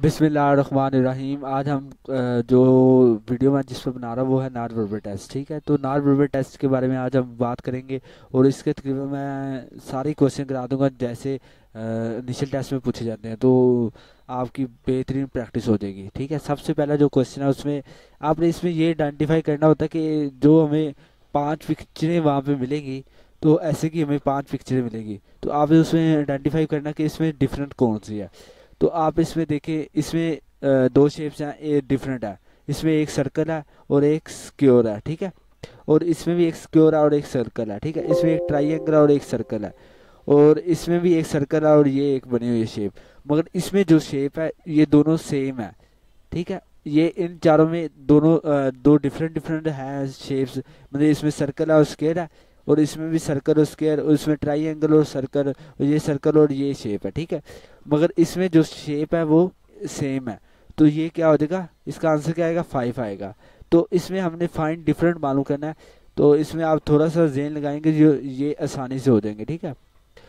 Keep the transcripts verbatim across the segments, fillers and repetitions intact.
बिस्मिल्लाहिर्रहमानिर्रहीम। आज हम अ, जो वीडियो मैं जिस पर बना रहा हूँ वो है नार बर्बर टेस्ट। ठीक है, तो नार बर्बर टेस्ट के बारे में आज हम बात करेंगे और इसके तकरीबन मैं सारे क्वेश्चन करा दूंगा जैसे इनिशियल टेस्ट में पूछे जाते हैं, तो आपकी बेहतरीन प्रैक्टिस हो जाएगी। ठीक है, सबसे पहला जो क्वेश्चन है उसमें आपने इसमें ये आइडेंटिफाई करना होता है कि जो हमें पांच पिक्चरें वहाँ पे मिलेंगी, तो ऐसे कि हमें पांच पिक्चरें मिलेंगी, तो आपने उसमें आइडेंटिफाई करना कि इसमें डिफरेंट कौन सी है। तो आप इसमें देखें, इसमें अ, दो शेप्स हैं, ये डिफरेंट है। इसमें एक सर्कल है और एक स्क्योर है। ठीक है, और इसमें भी एक स्क्योर है और एक सर्कल है। ठीक है, इसमें एक ट्राइंगल है और एक सर्कल है, और इसमें भी एक सर्कल है और ये एक बनी हुई शेप। मगर इसमें जो शेप है ये दोनों सेम है। ठीक है, ये इन चारों में दोनों अ, दो डिफरेंट डिफरेंट है शेप्स। मतलब इसमें सर्कल है और स्क्वायर है, और इसमें भी सर्कल और स्क्वायर, और इसमें ट्राइंगल और सर्कल, और ये सर्कल और ये शेप है। ठीक है, मगर इसमें जो शेप है वो सेम है। तो ये क्या हो जाएगा, इसका आंसर क्या आएगा, फाइव आएगा। तो इसमें हमने फाइंड डिफरेंट मालूम करना है, तो इसमें आप थोड़ा सा जेन लगाएंगे जो ये आसानी से हो जाएंगे। ठीक है,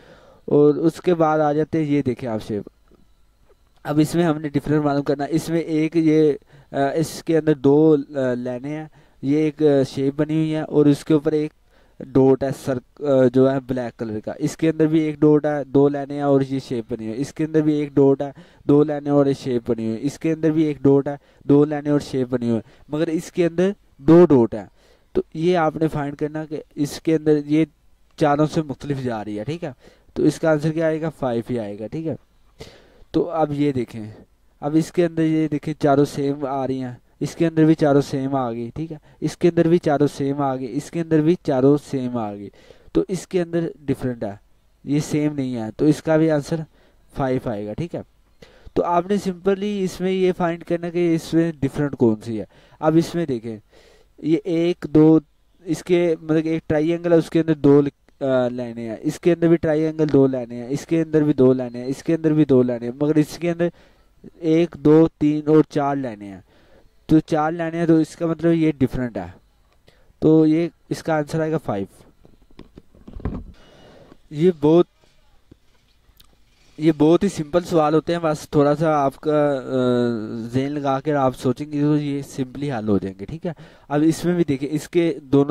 और उसके बाद आ जाते हैं, ये देखें आप शेप। अब इसमें हमने डिफरेंट मालूम करना है। इसमें एक ये अ, इसके अंदर दो लाइनें हैं, ये एक शेप बनी हुई है, और उसके ऊपर एक डॉट है सर अ, जो है ब्लैक कलर का। इसके अंदर भी एक डॉट है, दो लाइनें हैं और ये शेप बनी हुई है। इसके अंदर भी एक डॉट है, दो लाइनें और एक शेप बनी हुई है। इसके अंदर भी एक डॉट है, दो लाइनें और शेप बनी हुई है, मगर इसके अंदर दो डॉट है। तो ये आपने फाइंड करना कि इसके अंदर ये चारों से मुख्तलिफ जा रही है। ठीक है, तो इसका आंसर क्या आएगा, फाइव ही आएगा। ठीक है, तो अब ये देखें, अब इसके अंदर ये देखें चारों सेम आ रही हैं, इसके अंदर भी चारों सेम आ गई। ठीक है, इसके अंदर भी चारों सेम आ गई, इसके अंदर भी चारों सेम आ गई। तो इसके अंदर डिफरेंट है, ये सेम नहीं है, तो इसका भी आंसर फाइव आएगा। ठीक है, तो आपने सिंपली इसमें ये फाइंड करना कि इसमें डिफरेंट कौन सी है। अब इसमें देखें, ये एक दो, इसके मतलब एक ट्राइंगल है, उसके अंदर दो लाइनें हैं, इसके अंदर भी ट्राइंगल दो लाइनें हैं, इसके अंदर भी दो लाइनें हैं, इसके अंदर भी दो लाइनें हैं, मगर इसके अंदर एक दो तीन और चार लाइनें हैं। तो चार लाइनें हैं, तो इसका मतलब ये डिफरेंट है, तो ये इसका आंसर आएगा फाइव। ये बहुत ये बहुत ही सिंपल सवाल होते हैं, बस थोड़ा सा आपका जेन लगा कर आप सोचेंगे तो ये सिंपली हल हो जाएंगे। ठीक है, अब इसमें भी देखिए, इसके दोनों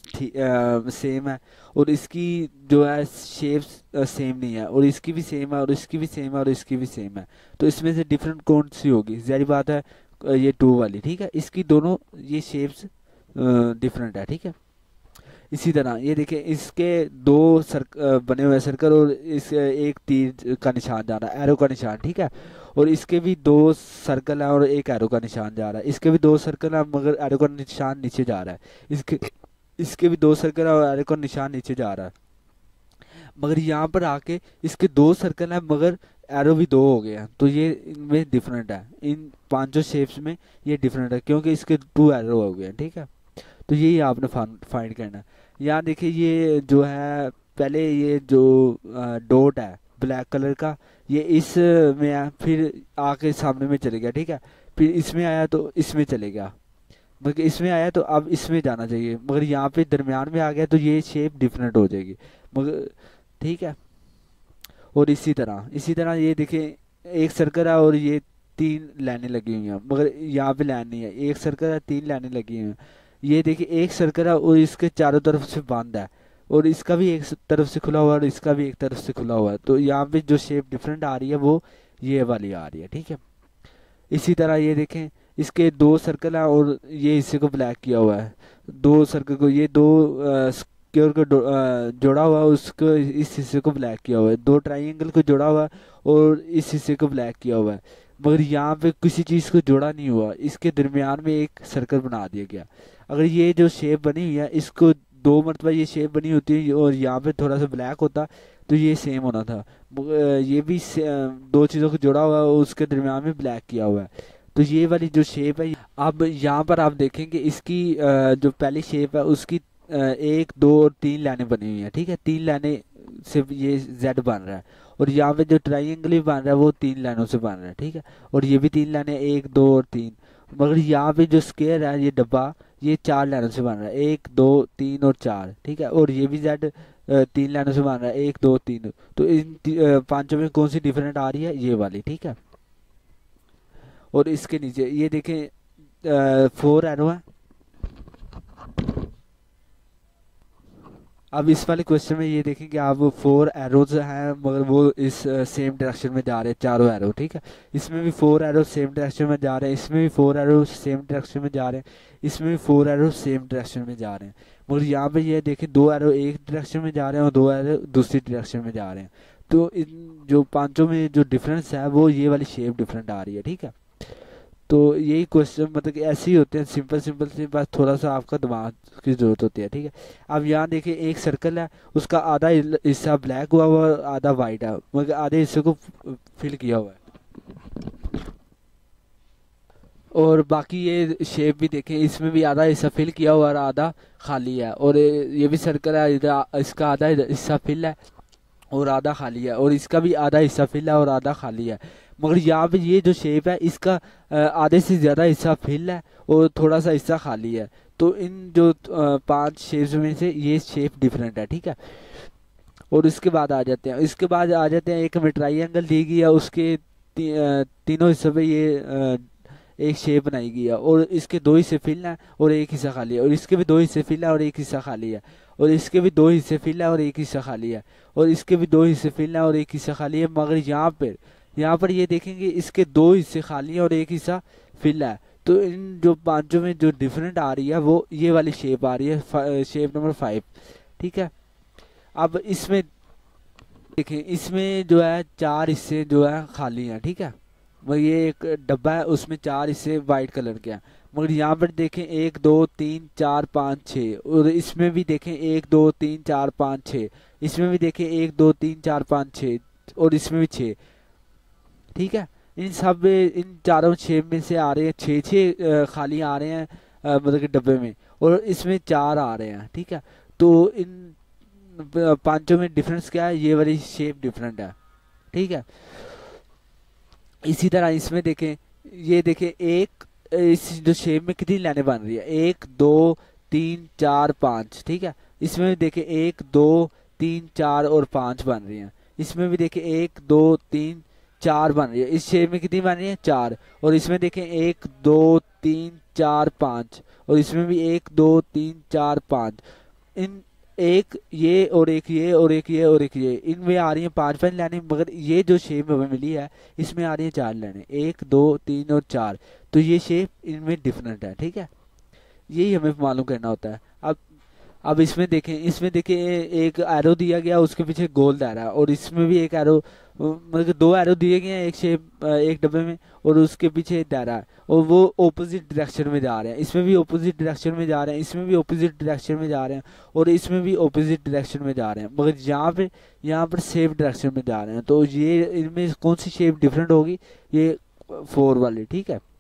शेप्स सेम है, और इसकी जो है शेप्स सेम नहीं है, और इसकी भी सेम है, और इसकी भी सेम है, और इसकी भी सेम है। तो इसमें से डिफरेंट कौन सी होगी, जारी बात है अ, ये टू वाली। ठीक है, इसकी दोनों ये शेप्स डिफरेंट है। ठीक है, इसी तरह ये देखिए, इसके दो सर्क अ, बने हुए सर्कल, और इस एक तीर का निशान जा रहा है, एरो का निशान। ठीक है, और इसके भी दो सर्कल है और एक एरो का निशान जा रहा है। इसके भी दो सर्कल है मगर एरो का निशान नीचे जा रहा है। इसके इसके भी दो सर्कल है और एरो का निशान नीचे जा रहा है। मगर यहाँ पर आके इसके दो सर्कल है मगर एरो भी दो हो गए हैं, तो ये इनमें डिफरेंट है। इन पांचों शेप्स में ये डिफरेंट है क्योंकि इसके टू एरो हो गए हैं। ठीक है, तो यही आपने फाइंड करना है। यहाँ देखिए, ये जो है पहले ये जो डॉट है ब्लैक कलर का, ये इस में है, फिर आके सामने में चले गया। ठीक है, फिर इसमें आया तो इसमें चले गया, मगर इसमें आया तो अब इसमें जाना चाहिए, मगर यहाँ पे दरमियान में आ गया, तो ये शेप डिफरेंट हो जाएगी। मगर ठीक है, और इसी तरह इसी तरह ये देखिए, एक सर्कल है और ये तीन लाइनें लगी हुई हैं, मगर यहाँ पे लाइन नहीं है। एक सर्कल है, तीन लाइनें लगी हुई हैं। ये देखिए, एक सर्कल है और इसके चारों तरफ से बंद है, और इसका भी एक तरफ से खुला हुआ है और इसका भी एक तरफ से खुला हुआ है। तो यहाँ पे जो शेप डिफरेंट आ रही है वो ये वाली आ रही है। ठीक है, इसी तरह ये देखें, इसके दो सर्कल हैं और ये हिस्से को ब्लैक किया हुआ है। दो सर्कल को, ये दो स्क्वायर को दो- अ, जोड़ा हुआ है, उसको इस हिस्से को ब्लैक किया हुआ है। दो ट्राइंगल को जोड़ा हुआ है और इस हिस्से को ब्लैक किया हुआ है, मगर यहाँ पे किसी चीज़ को जोड़ा नहीं हुआ, इसके दरमियान में एक सर्कल बना दिया गया। अगर ये जो शेप बनी हुई है, इसको दो मरतबा ये शेप बनी होती है और यहाँ पे थोड़ा सा ब्लैक होता, तो ये सेम होना था। मगर ये भी से- अ, दो चीज़ों को जोड़ा हुआ है और उसके दरमियान में ब्लैक किया हुआ है, तो ये वाली जो शेप है। अब यहाँ पर आप देखेंगे, इसकी अ, जो पहली शेप है उसकी अ, एक दो और तीन लाइनें बनी हुई हैं। ठीक है, तीन लाइनें से ये जेड बन रहा है, और यहाँ पे जो ट्राइंगल भी बन रहा है वो तीन लाइनों से बन रहा है। ठीक है, और ये भी तीन लाइनें, एक दो और तीन। मगर यहाँ पे जो स्क्वायर है, ये डब्बा, ये चार लाइनों से बन रहा है, एक दो तीन और चार। ठीक है, और ये भी जेड तीन लाइनों से बन रहा है, एक दो तीन। तो इन ती- अ, पांचों में कौन सी डिफरेंट आ रही है, ये वाली। ठीक है, और इसके नीचे ये देखें फोर एरो है। अब इस वाले क्वेश्चन में ये देखें कि आप फोर एरोज हैं मगर वो इस सेम डायरेक्शन में जा रहे हैं, चारों एरो, ठीक है। इसमें भी फोर एरो सेम डायरेक्शन में जा रहे हैं, इसमें भी फोर एरो सेम डायरेक्शन में जा रहे हैं, इसमें भी फोर एरो सेम डायरेक्शन में जा रहे हैं। मगर यहाँ पे ये देखें दो एरो एक डायरेक्शन में जा रहे हैं और दो एरो दूसरी डायरेक्शन में जा रहे हैं। तो इन जो पांचों में जो डिफरेंस है वो ये वाली शेप डिफरेंट आ रही है, ठीक है। तो यही क्वेश्चन मतलब कि ऐसे ही होते हैं, सिंपल सिंपल से, बस थोड़ा सा आपका दिमाग की जरूरत होती है, ठीक है। अब यहाँ देखिए एक सर्कल है, उसका आधा हिल- हिस्सा ब्लैक हुआ हुआ और आधा वाइट है, मगर आधे हिस्से को फिल किया हुआ है। और बाकी ये शेप भी देखें, इसमें भी आधा हिस्सा फिल किया हुआ और आधा खाली है। और ये ये भी सर्कल है, इधर इसका आधा हिस्सा फिल है और आधा खाली है, और इसका भी आधा हिस्सा फिल है और आधा खाली है। मगर यहाँ पे ये जो शेप है इसका अ, आधे से ज़्यादा हिस्सा फिल है और थोड़ा सा हिस्सा खाली है। तो इन जो अ, पांच शेप्स में से ये शेप डिफरेंट है, ठीक है। और इसके बाद आ जाते हैं इसके बाद आ जाते हैं एक हमें ट्राइंगल दी गई है, उसके ती, अ, तीनों हिस्सों पे ये अ, एक शेप बनाई गई है, और इसके दो हिस्से फिल है और एक हिस्सा खाली है, और इसके भी दो हिस्से फिल है और एक हिस्सा खाली है, और इसके भी दो हिस्से फिल है और एक हिस्सा खाली है, और इसके भी दो हिस्से फिल है और एक हिस्सा खाली है। मगर यहाँ पर यहाँ पर ये देखेंगे इसके दो हिस्से खाली हैं और एक हिस्सा फिल है। तो इन जो पांचों में जो डिफरेंट आ रही है वो ये वाली शेप आ रही है, शेप नंबर फाइव, ठीक है। अब इसमें देखें, इसमें जो है चार हिस्से जो है खाली हैं, ठीक है। मगर ये एक डब्बा है, उसमें चार हिस्से वाइट कलर के हैं। मगर यहाँ पर देखें एक दो तीन चार पाँच छः, और इसमें भी देखें एक दो तीन चार पाँच छः, इसमें भी देखें एक दो तीन चार पाँच छः, और इसमें भी छः, ठीक है। इन सब इन चारों छः में से आ रहे हैं छः छः खाली आ रहे हैं, अ, मतलब कि डब्बे में, और इसमें चार आ रहे हैं, ठीक है। तो इन प- पांचों में डिफरेंस क्या है, ये वाली शेप डिफरेंट है, ठीक है। इसी तरह इसमें देखें, ये देखें एक इस जो शेप में कितनी लाइनें बन रही है, एक दो तीन चार पाँच, ठीक है। इसमें भी देखें एक दो तीन चार और पाँच बन रही हैं। इसमें भी देखें एक दो तीन चार बन रही है, इस शेप में कितनी बन रही है, चार। और इसमें देखें एक दो तीन चार पाँच, और इसमें भी एक दो तीन चार पाँच। इन एक ये और एक ये और एक ये और एक ये, इनमें आ रही है पांच पांच लाइनें, मगर ये जो शेप हमें मिली है इसमें आ रही है चार लाइनें, एक दो तीन और चार। तो ये शेप इनमें डिफरेंट है, ठीक है। यही हमें मालूम करना होता है। अब अब इसमें देखें, इसमें देखें एक एरो दिया गया, उसके पीछे गोल दायरा है, और इसमें भी एक एरो, मतलब कि दो एरो दिए गए हैं एक शेप एक डब्बे में, और उसके पीछे एक दायरा है, और वो ऑपोजिट डायरेक्शन में जा रहे हैं। इसमें भी ऑपोजिट डायरेक्शन में जा रहे हैं, इसमें भी ऑपोजिट डायरेक्शन में जा रहे हैं, और इसमें भी ऑपोजिट डायरेक्शन में जा रहे हैं, मगर यहाँ पे यहाँ पर सेम डायरेक्शन में जा रहे हैं। तो ये इनमें कौन सी शेप डिफरेंट होगी, ये फोर वाली, ठीक है।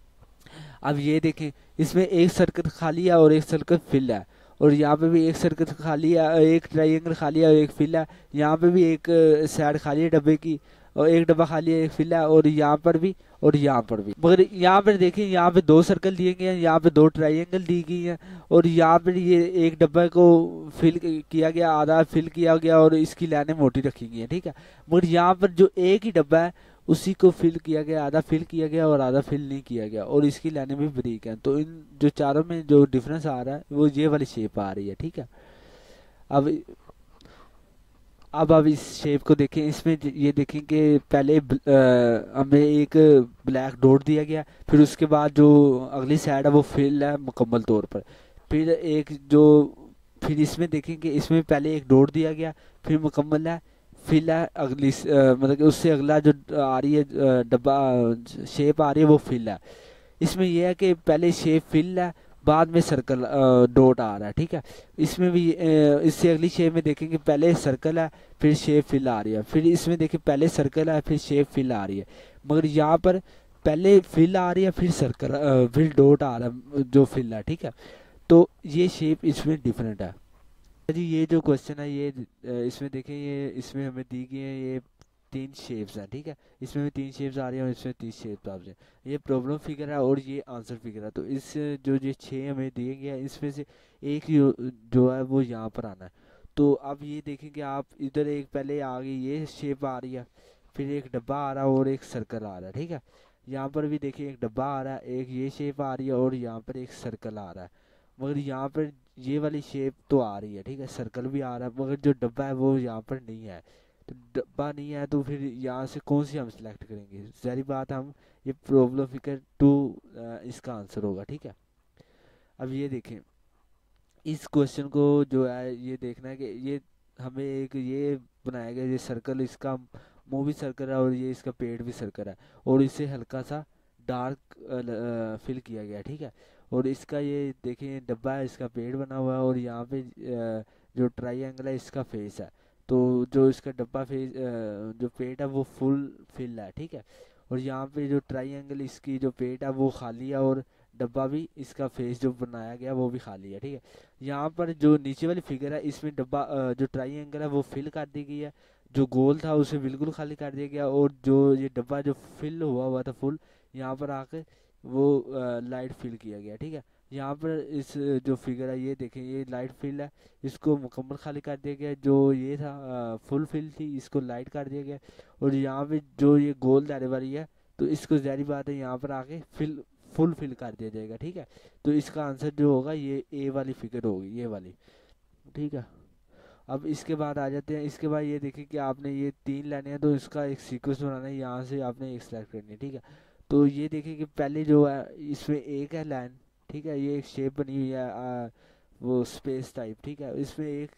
अब ये देखें, इसमें एक सर्कल खाली है और एक सर्कल फिल है, और यहाँ पे भी एक सर्कल खाली है, एक ट्रायंगल खाली है और एक फिल है। यहाँ पे भी एक साइड खाली है डब्बे की, और एक डब्बा खाली है, एक फिल है, और यहाँ पर भी और यहाँ पर भी। मगर यहाँ पर देखिए, यहाँ पे दो सर्कल दिए गए हैं, यहाँ पे दो ट्रायंगल दी गई हैं, और यहाँ पर ये एक डब्बे को फिल किया गया, आधा फिल किया गया, और इसकी लाइनें मोटी रखी गई हैं, ठीक है। मगर यहाँ पर जो एक ही डब्बा है उसी को फिल किया गया, आधा फिल किया गया और आधा फिल नहीं किया गया, और इसकी लाइनें भी ब्रेक हैं। तो इन जो चारों में जो डिफरेंस आ रहा है वो ये वाली शेप आ रही है, ठीक है। अब अब अब इस शेप को देखें, इसमें ज- ये देखें कि पहले ब- अ, हमें एक ब्लैक डॉट दिया गया, फिर उसके बाद जो अगली साइड है वो फिल है मुकम्मल तौर पर। फिर एक जो फिर इसमें देखें कि इसमें पहले एक डॉट दिया गया, फिर मुकम्मल है, फिल है अगली स- अ, मतलब कि उससे अगला जो आ रही है अ, डब्बा शेप आ रही है वो फिल है। इसमें यह है कि पहले शेप फिल है, बाद में सर्कल डॉट आ रहा है, ठीक है। इसमें भी अ, इससे अगली शेप में देखेंगे पहले सर्कल है, फिर शेप फिल आ रही है, फिर इसमें देखिए पहले सर्कल है, फिर शेप फिल आ रही है। मगर यहाँ पर पहले फिल आ रही है, फिर सर्कल अ, फिर डॉट आ रहा है जो फिल है, ठीक है। तो ये शेप इसमें डिफरेंट है जी। ये जो क्वेश्चन है ये अ, इसमें देखें, ये इसमें हमें दी गई है ये तीन शेप्स हैं, ठीक है। इसमें भी तीन शेप्स आ रही हैं और इसमें तीन शेप्स आ रही हैं। ये प्रॉब्लम फिगर है और ये आंसर फिगर है। तो इस जो ये छः हमें दिए गए हैं इसमें से एक ही जो जो है वो यहाँ पर आना है। तो अब ये देखें कि आप इधर एक पहले आ गई ये शेप आ रही है, फिर एक डब्बा आ रहा है और एक सर्कल आ रहा है, ठीक है। यहाँ पर भी देखिए एक डब्बा आ रहा है, एक ये शेप आ रही है और यहाँ पर एक सर्कल आ रहा है। मगर यहाँ पर ये वाली शेप तो आ रही है, ठीक है, सर्कल भी आ रहा है, मगर जो डब्बा है वो यहाँ पर नहीं है। तो डब्बा नहीं है तो फिर यहाँ से कौन सी हम सिलेक्ट करेंगे? सारी बात हम, ये प्रॉब्लम फिगर टू इसका आंसर होगा, ठीक है। अब ये देखें, इस क्वेश्चन को जो है ये देखना है कि ये हमें एक ये बनाया गया, ये सर्कल, इसका मुंह भी सर्कल है और ये इसका पेट भी सर्कल है, और इसे हल्का सा डार्क फिल किया गया है, ठीक है। और इसका ये देखिए डब्बा है, इसका पेट बना हुआ है, और यहाँ पे अ, जो ट्राइंगल है इसका फेस है। तो जो इसका डब्बा फेस जो पेट है वो फुल फिल है, ठीक है। और यहाँ पे जो ट्राइंगल इसकी जो पेट है वो खाली है, और डब्बा भी इसका फेस जो बनाया गया वो भी खाली है, ठीक है। यहाँ पर जो नीचे वाली फिगर है इसमें डब्बा अ, जो ट्राइंगल है वो फिल कर दी गई है, जो गोल था उसे बिल्कुल खाली कर दिया गया, और जो ये डब्बा जो फिल हुआ हुआ था फुल, यहाँ पर आके वो लाइट फिल किया गया, ठीक है। यहाँ पर इस जो फिगर है ये देखें, ये लाइट फिल है, इसको मुकम्मल खाली कर दिया गया। जो ये था फुल फिल थी, इसको लाइट कर दिया गया। और यहाँ पे जो ये गोल दायरे वाली है, तो इसको जारी बात है यहाँ पर आके फिल फुल फिल कर दिया जाएगा, ठीक है। तो इसका आंसर जो होगा ये ए वाली फिगर होगी, ये वाली, ठीक है। अब इसके बाद आ जाते हैं, इसके बाद ये देखिए कि आपने ये तीन लाइनें हैं तो इसका एक सीक्वेंस बनाना है, यहाँ से आपने एक सेलेक्ट करनी है, ठीक है। तो ये देखिए कि पहले जो है इसमें एक है लाइन, ठीक है, ये एक शेप बनी हुई है आ, वो स्पेस टाइप, ठीक है। इसमें एक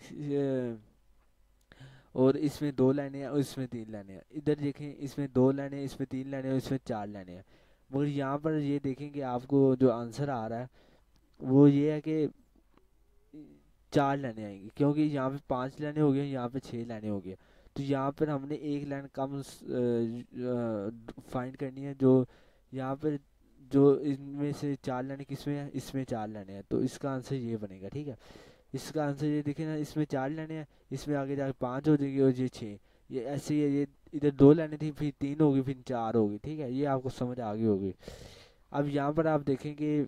अ, और इसमें दो लाइनें हैं और इसमें तीन लाइनें हैं। इधर देखें, इसमें दो लाइनें, इसमें तीन लाइनें और इसमें चार लाइनें हैं। मगर यहाँ पर ये देखें कि आपको जो आंसर आ रहा है वो ये है कि चार लाइनें आएंगी, क्योंकि यहाँ पे पांच लाइनें हो गई, यहाँ पे छह लाइनें हो गई। तो यहाँ पर हमने एक लाइन कम फाइंड करनी है, जो यहाँ पर जो इनमें से चार लाइनें किसमें है, इसमें चार लाइनें हैं, तो इसका आंसर ये बनेगा, ठीक है। इसका आंसर ये देखिए ना, इसमें चार लाइनें हैं, इसमें आगे जाके पांच हो जाएगी और ये छः, ये ऐसे ही है। ये इधर दो लाइनें थी, फिर तीन होगी, फिर चार होगी, ठीक है। ये आपको समझ आ गई होगी। अब यहाँ पर आप देखेंगे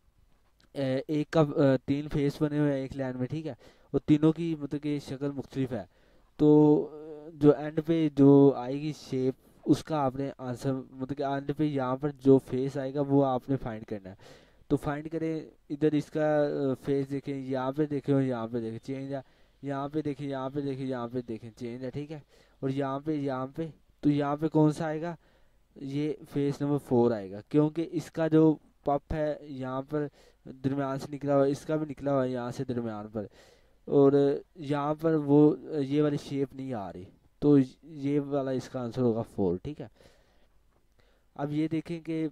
ए- एक का अ, तीन फेस बने हुए हैं एक लाइन में, ठीक है। और तीनों की मतलब कि शक्ल मुख्तलिफ है। तो अ, जो एंड पे जो आएगी शेप, उसका आपने आंसर मतलब कि एंड पे यहाँ पर जो फेस आएगा वो आपने फाइंड करना है। तो फाइंड करें, इधर इसका फेस देखें, यहाँ पे देखें और यहाँ पे देखें चेंज है, यहाँ पे देखें, यहाँ पे देखें, यहाँ पे देखें चेंज है, ठीक है। और यहाँ पे यहाँ पे तो यहाँ पे कौन सा आएगा? ये फेस नंबर फोर आएगा, क्योंकि इसका जो पप है यहाँ पर दरम्यान से निकला हुआ है, इसका भी निकला हुआ है यहाँ से दरम्यान पर, और यहाँ पर वो ये वाली शेप नहीं आ रही। तो ये वाला इसका आंसर होगा फोर, ठीक है। अब ये देखें कि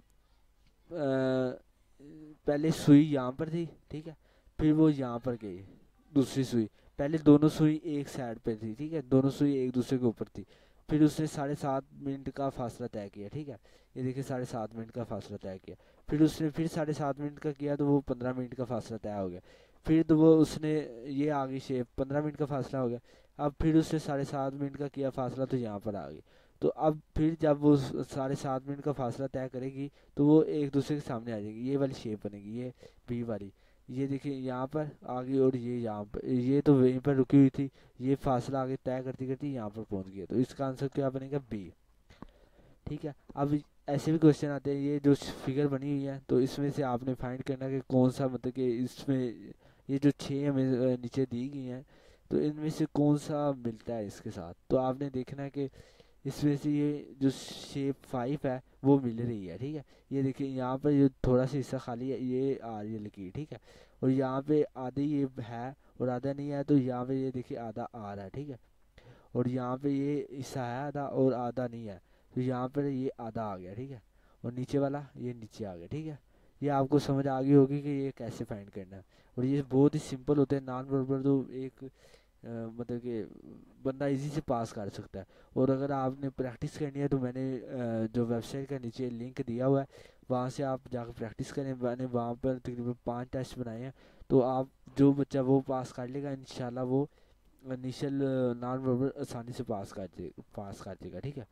अ, पहले सुई यहाँ पर थी, ठीक है, फिर वो यहाँ पर गई दूसरी सुई। पहले दोनों सुई एक साइड पे थी, ठीक है, दोनों सुई एक दूसरे के ऊपर थी। फिर उसने साढ़े सात मिनट का फासला तय किया, ठीक है। ये देखिए साढ़े सात मिनट का फासला तय किया। फिर उसने फिर साढ़े सात मिनट का किया तो वो पंद्रह मिनट का फासला तय हो गया। फिर तो वो उसने ये आ गई शेप, पंद्रह मिनट का फासला हो गया। अब फिर उसने साढ़े सात मिनट का किया फासला तो यहाँ पर आ गई। तो अब फिर जब वो साढ़े सात मिनट का फासला तय करेगी तो वो एक दूसरे के सामने आ जाएगी, ये वाली शेप बनेगी, ये बी वाली। ये देखिए यहाँ पर आ गई और ये यहाँ पर, ये तो वहीं पर रुकी हुई थी, ये फासला आगे तय करती करती यहाँ पर पहुंच गया, तो इसका आंसर क्या बनेगा? बी, ठीक है। अब ऐसे भी क्वेश्चन आते हैं, ये जो फिगर बनी हुई है तो इसमें से आपने फाइंड करना कि कौन सा मतलब कि इसमें ये जो छः हमें अ, नीचे दी गई हैं तो इनमें से कौन सा मिलता है इसके साथ। तो आपने देखना है कि इसमें से ये जो शेप फाइव है वो मिल रही है, ठीक है। ये देखिए यहाँ पर ये थोड़ा सा हिस्सा खाली है, ये आ रही है लकीर, ठीक है। और यहाँ पे आधी ये है और आधा नहीं है, तो यहाँ पे ये देखिए आधा आ रहा है, ठीक है। और यहाँ पे ये हिस्सा है आधा और आधा नहीं है, तो यहाँ पर ये आधा आ गया, ठीक है। और नीचे वाला ये नीचे आ गया, ठीक है। ये आपको समझ आ गई होगी कि ये कैसे फाइंड करना है। और ये बहुत ही सिंपल होते हैं, नॉन बराबर तो एक अ, मतलब कि बंदा इजी से पास कर सकता है। और अगर आपने प्रैक्टिस करनी है तो मैंने अ, जो वेबसाइट का नीचे लिंक दिया हुआ है, वहाँ से आप जाकर प्रैक्टिस करें। मैंने वहाँ पर तकरीबन पांच टेस्ट बनाए हैं, तो आप जो बच्चा वो पास कर लेगा इंशाल्लाह वो इनिशियल नॉन वर्बल आसानी से पास कर दे पास कर देगा, ठीक है।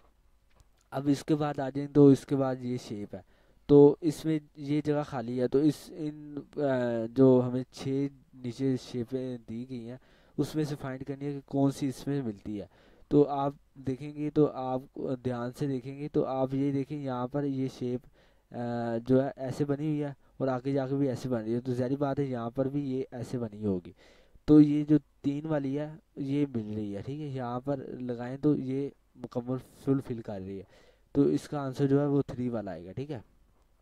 अब इसके बाद आ जाएं तो इसके बाद ये शेप है, तो इसमें ये जगह खाली है, तो इस इन अ, जो हमें छः नीचे शेपें दी गई हैं उसमें से फाइंड करनी है कि कौन सी इसमें मिलती है। तो आप देखेंगे तो आप ध्यान से देखेंगे तो आप ये देखें यहाँ पर ये शेप जो है ऐसे बनी हुई है, और आगे जाके भी ऐसे बन रही है, तो ज़ाहिर बात है यहाँ पर भी ये ऐसे बनी होगी। तो ये जो तीन वाली है ये मिल रही है, ठीक है, यहाँ पर लगाएं तो ये मुकम्मल फुल फिल कर रही है। तो इसका आंसर जो है वो थ्री वाला आएगा, ठीक है।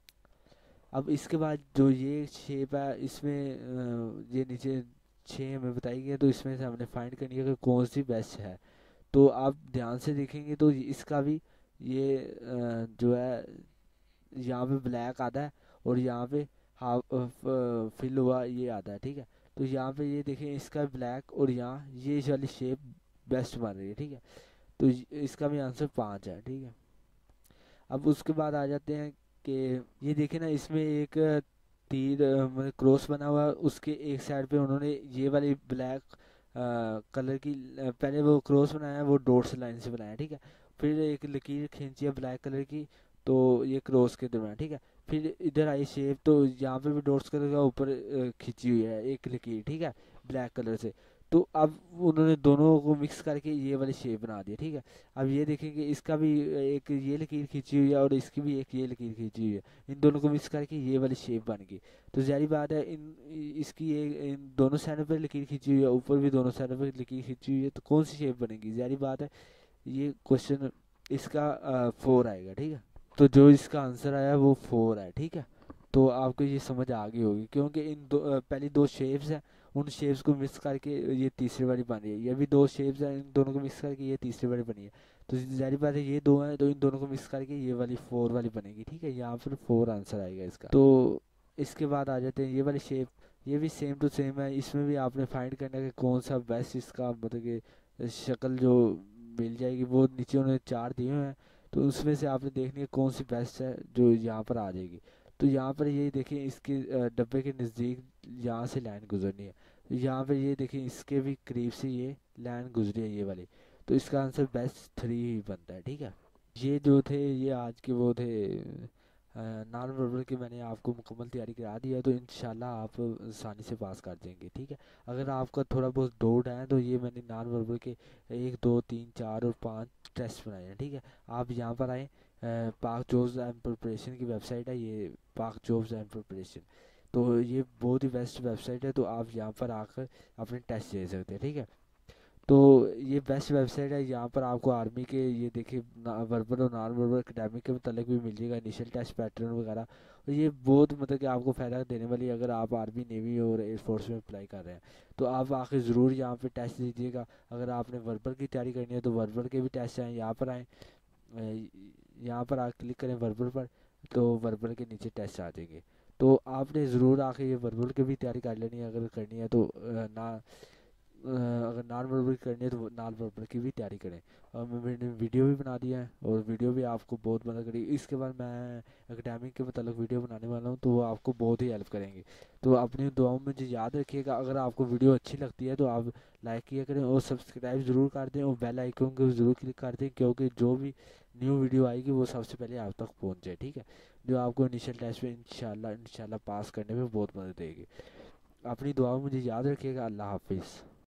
अब इसके बाद जो ये शेप है इसमें अ, ये नीचे छः हमें बताई गई है, तो इसमें से हमने फाइंड करनी है कि कौन सी बेस्ट है। तो आप ध्यान से देखेंगे तो ये- इसका भी ये अ, जो है यहाँ पे ब्लैक आता है, और यहाँ पे हाफ फिल हुआ ये आता है, ठीक है। तो यहाँ पे ये देखें इसका ब्लैक, और यहाँ ये इस वाली शेप बेस्ट बन रही है, ठीक है। तो इ- इसका भी आंसर पाँच है, ठीक है। अब उसके बाद आ जाते हैं कि ये देखें ना, इसमें एक तीर अ, मतलब क्रॉस बना हुआ है, उसके एक साइड पे उन्होंने ये वाली ब्लैक कलर की अ, पहले वो क्रॉस बनाया है, वो डॉट्स लाइन से बनाया है, ठीक है। फिर एक लकीर खींची है ब्लैक कलर की, तो ये क्रॉस के दरम्यान, ठीक है। फिर इधर आई शेप, तो यहाँ पे भी डॉट्स कलर का ऊपर अ, खींची हुई है एक लकीर, ठीक है, ब्लैक कलर से। तो अब उन्होंने दोनों को मिक्स करके ये वाली शेप बना दी है, ठीक है। अब ये देखेंगे इसका भी एक ये लकीर खींची हुई है, और इसकी भी एक ये लकीर खींची हुई है, इन दोनों को मिक्स करके ये वाली शेप बन गई। तो जारी बात है इन इसकी ये इन दोनों साइडों पर लकीर खींची हुई है, ऊपर भी दोनों साइडों पर लकीर खींची हुई है, तो कौन सी शेप बनेगी? जारी बात है ये क्वेश्चन इसका फोर आएगा, ठीक है। तो जो इसका आंसर आया वो फोर है, ठीक है। तो आपको ये समझ आ गई होगी, क्योंकि इन दो अ, पहली दो शेप्स हैं, उन शेप्स को मिक्स करके ये तीसरी वाली बन रही है। ये भी दो शेप्स हैं, इन दोनों को मिक्स करके ये तीसरी वाली बनी है। तो जाहिर बात है ये दो हैं, तो इन दोनों को मिक्स करके ये वाली फोर वाली बनेगी, ठीक है। यहाँ पर फोर आंसर आएगा इसका। तो इसके बाद आ जाते हैं ये वाली शेप, ये भी सेम टू सेम है, इसमें भी आपने फाइंड करना है कि कौन सा बेस्ट इसका मतलब कि शक्ल जो मिल जाएगी। वो नीचे उन्होंने चार दिए हुए हैं, तो उसमें से आपने देखनी है कौन सी बेस्ट है जो यहाँ पर आ जाएगी। तो यहाँ पर ये देखें इसके अ, डब्बे के नज़दीक यहाँ से लाइन गुजरनी है, तो यहाँ पर ये देखें इसके भी करीब से ये लाइन गुजरी है ये वाली। तो इसका आंसर बेस्ट थ्री ही बनता है, ठीक है। ये जो थे ये आज के वो थे नॉन वर्बल के, मैंने आपको मुकम्मल तैयारी करा दी है, तो इंशाल्लाह आप आसानी से पास कर देंगे, ठीक है। अगर आपका थोड़ा बहुत डाउट है तो ये मैंने नॉन वर्बल के एक दो तीन चार और पाँच टेस्ट बनाए हैं, ठीक है। आप यहाँ पर आएँ, पाक जॉब्स एंड प्रिपरेशन की वेबसाइट है ये, पाक जॉब्स एंड प्रिपरेशन। तो ये बहुत ही बेस्ट वेबसाइट है, तो आप यहाँ पर आकर अपने टेस्ट दे सकते हैं, ठीक है। तो ये बेस्ट वेबसाइट है, यहाँ पर आपको आर्मी के ये देखिए वर्बल और नॉन वर्बल एकेडमिक के मतलब भी मिल जाएगा, इनिशियल टेस्ट पैटर्न वगैरह। और ये बहुत मतलब कि आपको फ़ायदा देने वाली है अगर आप आर्मी नेवी और एयरफोर्स में अप्लाई कर रहे हैं। तो आप आके ज़रूर यहाँ पे टेस्ट दीजिएगा। अगर आपने वर्बल की तैयारी करनी है तो वर्बल के भी टेस्ट आएँ, यहाँ पर आएँ, यहाँ पर आप क्लिक करें वर्बल पर, तो वर्बल के नीचे टेस्ट आ जाएंगे। तो आपने ज़रूर आके ये वर्बल की भी तैयारी कर लेनी है, अगर करनी है तो अ, ना अ, अगर नॉन वर्बल करनी है तो नॉन वर्बल की भी तैयारी करें। और मैं मैंने वीडियो भी बना दिया है, और वीडियो भी आपको बहुत मदद करेगी। इसके बाद मैं एकेडमिक के मतलब वीडियो बनाने वाला हूँ, तो वो आपको बहुत ही हेल्प करेंगे। तो अपनी दुआओं में मुझे याद रखिएगा। अगर आपको वीडियो अच्छी लगती है तो आप लाइक किया करें, और सब्सक्राइब ज़रूर कर दें, और बेल आइकन को ज़रूर क्लिक कर दें, क्योंकि जो भी न्यू वीडियो आएगी वो सबसे पहले आप तक पहुँच जाए, ठीक है। जो आपको इनिशियल टेस्ट में इंशाल्लाह इंशाल्लाह पास करने में बहुत मदद देगी। अपनी दुआओं में मुझे याद रखिएगा। अल्लाह हाफिज़।